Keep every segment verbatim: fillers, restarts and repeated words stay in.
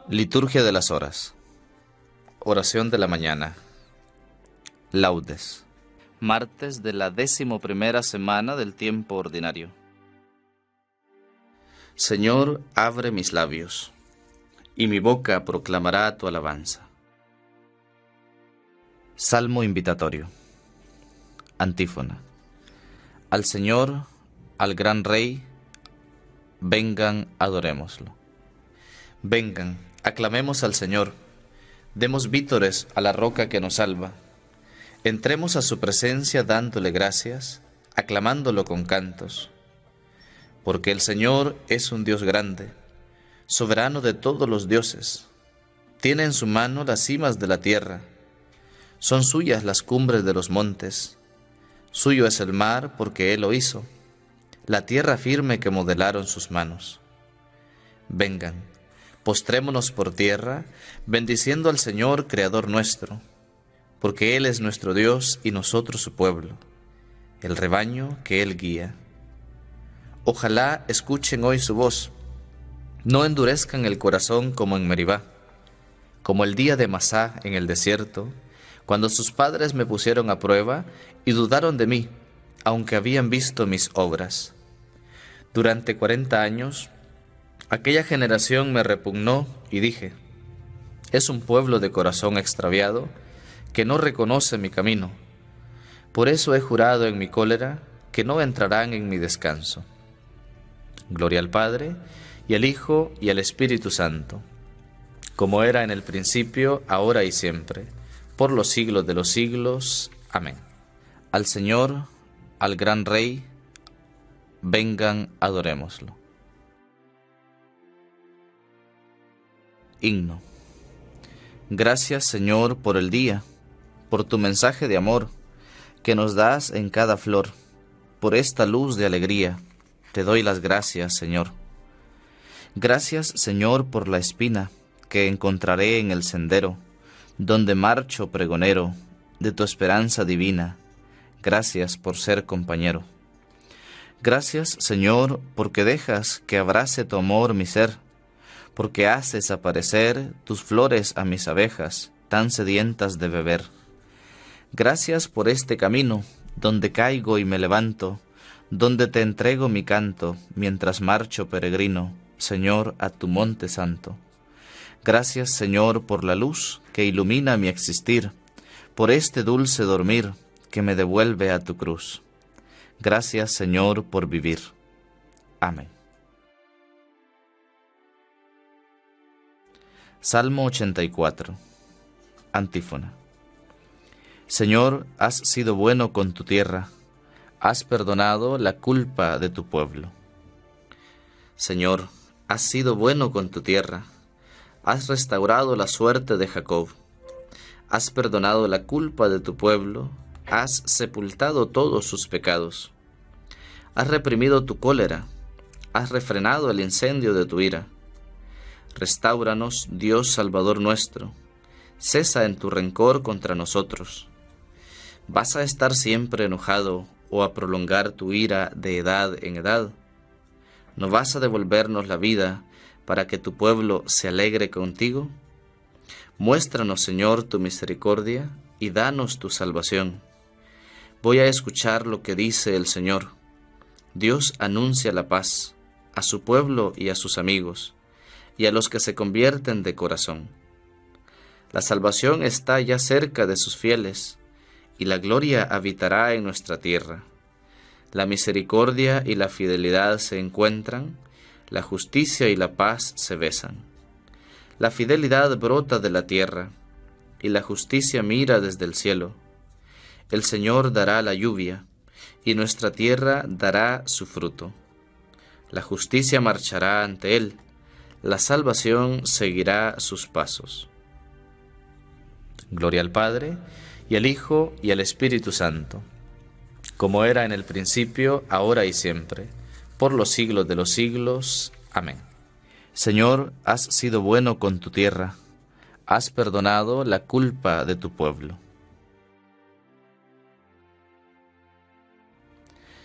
Liturgia de las horas. Oración de la mañana. Laudes. Martes de la décimo primera semana del tiempo ordinario. Señor, abre mis labios, y mi boca proclamará tu alabanza. Salmo invitatorio. Antífona. Al Señor, al gran Rey, vengan, adorémoslo. Vengan, aclamemos al Señor, demos vítores a la roca que nos salva. Entremos a su presencia dándole gracias, aclamándolo con cantos. Porque el Señor es un Dios grande, soberano de todos los dioses. Tiene en su mano las cimas de la tierra, son suyas las cumbres de los montes. Suyo es el mar porque Él lo hizo, la tierra firme que modelaron sus manos. Vengan, postrémonos por tierra, bendiciendo al Señor, Creador nuestro, porque Él es nuestro Dios y nosotros su pueblo, el rebaño que Él guía. Ojalá escuchen hoy su voz, no endurezcan el corazón como en Meribá, como el día de Masá en el desierto, cuando sus padres me pusieron a prueba y dudaron de mí, aunque habían visto mis obras. Durante cuarenta años, aquella generación me repugnó y dije, es un pueblo de corazón extraviado que no reconoce mi camino. Por eso he jurado en mi cólera que no entrarán en mi descanso. Gloria al Padre, y al Hijo, y al Espíritu Santo, como era en el principio, ahora y siempre, por los siglos de los siglos. Amén. Al Señor, al gran Rey, vengan, adorémoslo. Himno. Gracias, Señor, por el día, por tu mensaje de amor, que nos das en cada flor, por esta luz de alegría, te doy las gracias, Señor. Gracias, Señor, por la espina que encontraré en el sendero, donde marcho pregonero de tu esperanza divina. Gracias por ser compañero. Gracias, Señor, porque dejas que abrace tu amor mi ser, porque haces aparecer tus flores a mis abejas, tan sedientas de beber. Gracias por este camino, donde caigo y me levanto, donde te entrego mi canto, mientras marcho peregrino, Señor, a tu monte santo. Gracias, Señor, por la luz que ilumina mi existir, por este dulce dormir que me devuelve a tu cruz. Gracias, Señor, por vivir. Amén. Salmo ochenta y cuatro. Antífona. Señor, has sido bueno con tu tierra, has perdonado la culpa de tu pueblo. Señor, has sido bueno con tu tierra, has restaurado la suerte de Jacob, has perdonado la culpa de tu pueblo, has sepultado todos sus pecados, has reprimido tu cólera, has refrenado el incendio de tu ira. Restáuranos, Dios Salvador nuestro, cesa en tu rencor contra nosotros. ¿Vas a estar siempre enojado o a prolongar tu ira de edad en edad? ¿No vas a devolvernos la vida para que tu pueblo se alegre contigo? Muéstranos, Señor, tu misericordia y danos tu salvación. Voy a escuchar lo que dice el Señor. Dios anuncia la paz a su pueblo y a sus amigos, y a los que se convierten de corazón. La salvación está ya cerca de sus fieles, y la gloria habitará en nuestra tierra. La misericordia y la fidelidad se encuentran, la justicia y la paz se besan. La fidelidad brota de la tierra, y la justicia mira desde el cielo. El Señor dará la lluvia, y nuestra tierra dará su fruto. La justicia marchará ante él, la salvación seguirá sus pasos. Gloria al Padre, y al Hijo, y al Espíritu Santo, como era en el principio, ahora y siempre, por los siglos de los siglos. Amén. Señor, has sido bueno con tu tierra, has perdonado la culpa de tu pueblo.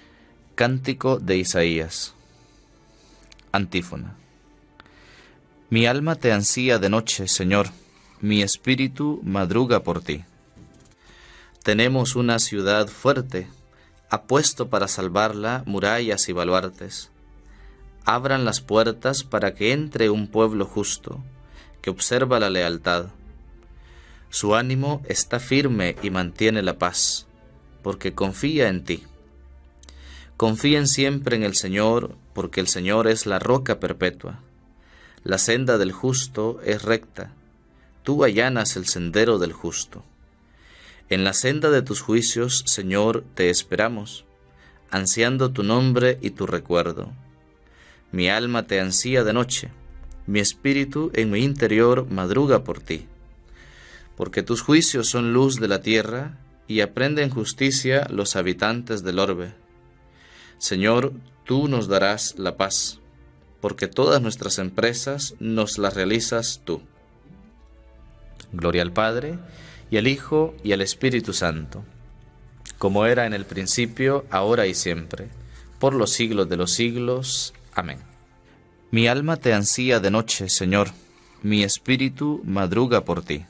Cántico de Isaías. Antífona. Mi alma te ansía de noche, Señor, mi espíritu madruga por ti. Tenemos una ciudad fuerte, apuesto para salvarla murallas y baluartes. Abran las puertas para que entre un pueblo justo, que observa la lealtad. Su ánimo está firme y mantiene la paz, porque confía en ti. Confíen siempre en el Señor, porque el Señor es la roca perpetua. La senda del justo es recta, tú allanas el sendero del justo. En la senda de tus juicios, Señor, te esperamos, ansiando tu nombre y tu recuerdo. Mi alma te ansía de noche, mi espíritu en mi interior madruga por ti. Porque tus juicios son luz de la tierra, y aprenden justicia los habitantes del orbe. Señor, tú nos darás la paz, porque todas nuestras empresas nos las realizas tú. Gloria al Padre, y al Hijo, y al Espíritu Santo, como era en el principio, ahora y siempre, por los siglos de los siglos. Amén. Mi alma te ansía de noche, Señor, mi espíritu madruga por ti.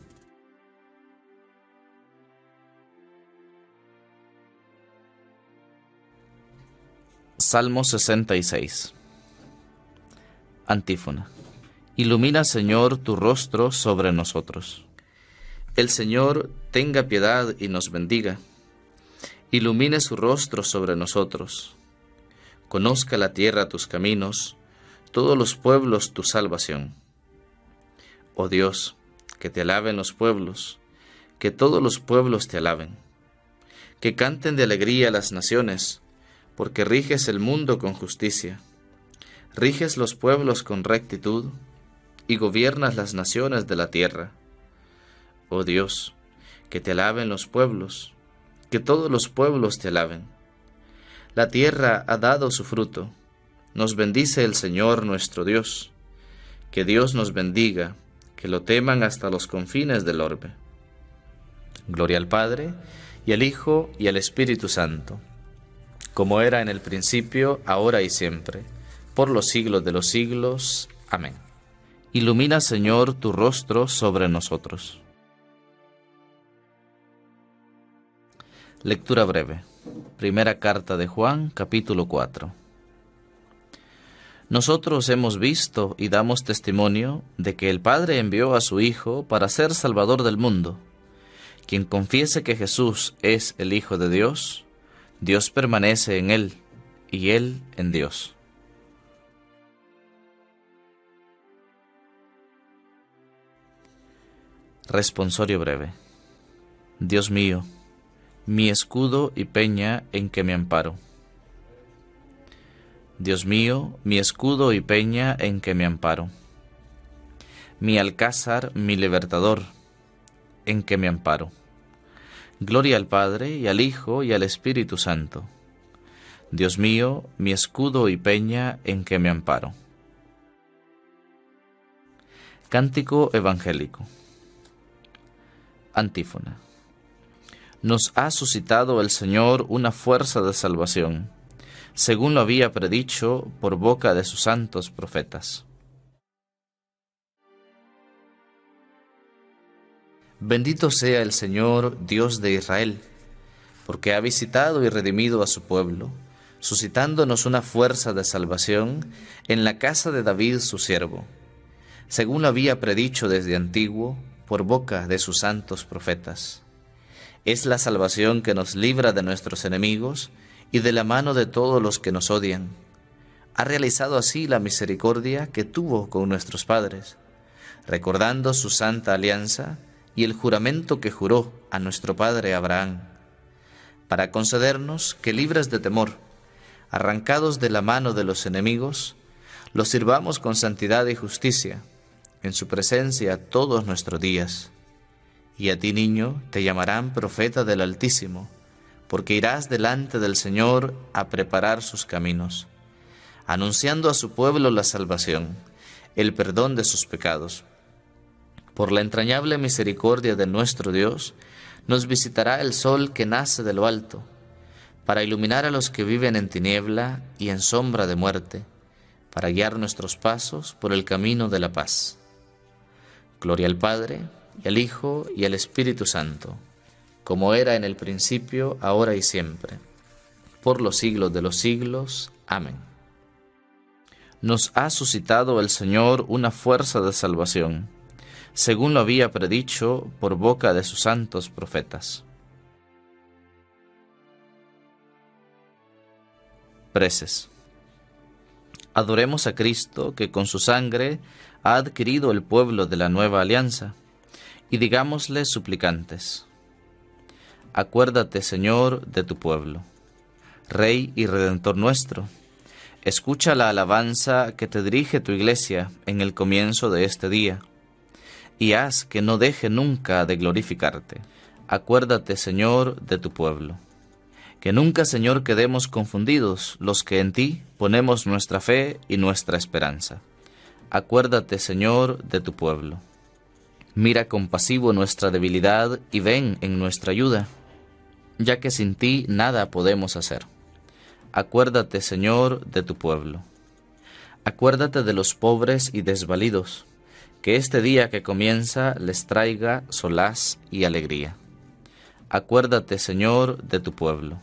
Salmo sesenta y seis. Antífona. Ilumina, Señor, tu rostro sobre nosotros. El Señor tenga piedad y nos bendiga. Ilumine su rostro sobre nosotros. Conozca la tierra tus caminos, todos los pueblos tu salvación. Oh Dios, que te alaben los pueblos, que todos los pueblos te alaben. Que canten de alegría las naciones, porque riges el mundo con justicia. Riges los pueblos con rectitud, y gobiernas las naciones de la tierra. Oh Dios, que te alaben los pueblos, que todos los pueblos te alaben. La tierra ha dado su fruto, nos bendice el Señor nuestro Dios. Que Dios nos bendiga, que lo teman hasta los confines del orbe. Gloria al Padre, y al Hijo, y al Espíritu Santo, como era en el principio, ahora y siempre, por los siglos de los siglos. Amén. Ilumina, Señor, tu rostro sobre nosotros. Lectura breve. Primera carta de Juan, capítulo cuatro. Nosotros hemos visto y damos testimonio de que el Padre envió a su Hijo para ser Salvador del mundo. Quien confiese que Jesús es el Hijo de Dios, Dios permanece en él, y él en Dios. Responsorio breve. Dios mío, mi escudo y peña en que me amparo. Dios mío, mi escudo y peña en que me amparo. Mi alcázar, mi libertador, en que me amparo. Gloria al Padre, y al Hijo, y al Espíritu Santo. Dios mío, mi escudo y peña en que me amparo. Cántico evangélico. Antífona. Nos ha suscitado el Señor una fuerza de salvación, según lo había predicho por boca de sus santos profetas. Bendito sea el Señor, Dios de Israel, porque ha visitado y redimido a su pueblo, suscitándonos una fuerza de salvación en la casa de David su siervo, según lo había predicho desde antiguo por boca de sus santos profetas. Es la salvación que nos libra de nuestros enemigos y de la mano de todos los que nos odian. Ha realizado así la misericordia que tuvo con nuestros padres, recordando su santa alianza y el juramento que juró a nuestro padre Abraham, para concedernos que, libres de temor, arrancados de la mano de los enemigos, los sirvamos con santidad y justicia, en su presencia todos nuestros días. Y a ti, niño, te llamarán profeta del Altísimo, porque irás delante del Señor a preparar sus caminos, anunciando a su pueblo la salvación, el perdón de sus pecados. Por la entrañable misericordia de nuestro Dios, nos visitará el sol que nace de lo alto, para iluminar a los que viven en tiniebla y en sombra de muerte, para guiar nuestros pasos por el camino de la paz. Gloria al Padre, y al Hijo, y al Espíritu Santo, como era en el principio, ahora y siempre, por los siglos de los siglos. Amén. Nos ha suscitado el Señor una fuerza de salvación, según lo había predicho por boca de sus santos profetas. Preces. Adoremos a Cristo, que con su sangre ha adquirido el pueblo de la nueva alianza, y digámosle suplicantes: acuérdate, Señor, de tu pueblo. Rey y Redentor nuestro, escucha la alabanza que te dirige tu Iglesia en el comienzo de este día, y haz que no deje nunca de glorificarte. Acuérdate, Señor, de tu pueblo. Que nunca, Señor, quedemos confundidos los que en ti ponemos nuestra fe y nuestra esperanza. Acuérdate, Señor, de tu pueblo. Mira compasivo nuestra debilidad y ven en nuestra ayuda, ya que sin ti nada podemos hacer. Acuérdate, Señor, de tu pueblo. Acuérdate de los pobres y desvalidos, que este día que comienza les traiga solaz y alegría. Acuérdate, Señor, de tu pueblo.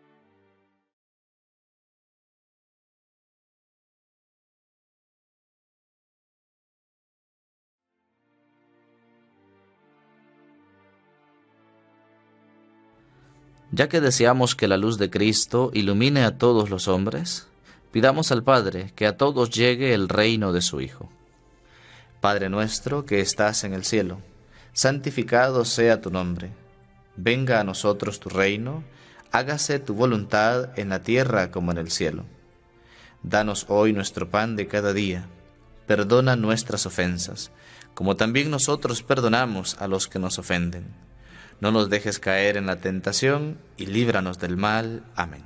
Ya que deseamos que la luz de Cristo ilumine a todos los hombres, pidamos al Padre que a todos llegue el reino de su Hijo. Padre nuestro que estás en el cielo, santificado sea tu nombre. Venga a nosotros tu reino, hágase tu voluntad en la tierra como en el cielo. Danos hoy nuestro pan de cada día. Perdona nuestras ofensas, como también nosotros perdonamos a los que nos ofenden. No nos dejes caer en la tentación, y líbranos del mal. Amén.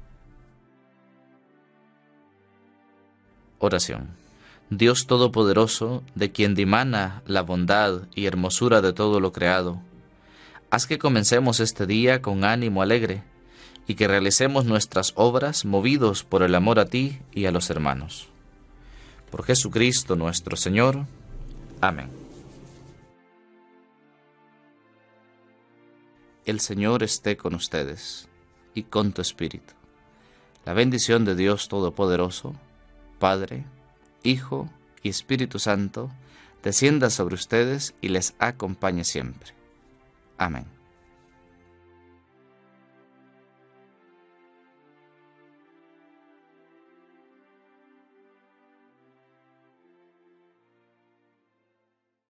Oración. Dios Todopoderoso, de quien dimana la bondad y hermosura de todo lo creado, haz que comencemos este día con ánimo alegre, y que realicemos nuestras obras movidos por el amor a ti y a los hermanos. Por Jesucristo nuestro Señor. Amén. El Señor esté con ustedes, y con tu espíritu. La bendición de Dios Todopoderoso, Padre, Hijo y Espíritu Santo, descienda sobre ustedes y les acompañe siempre. Amén.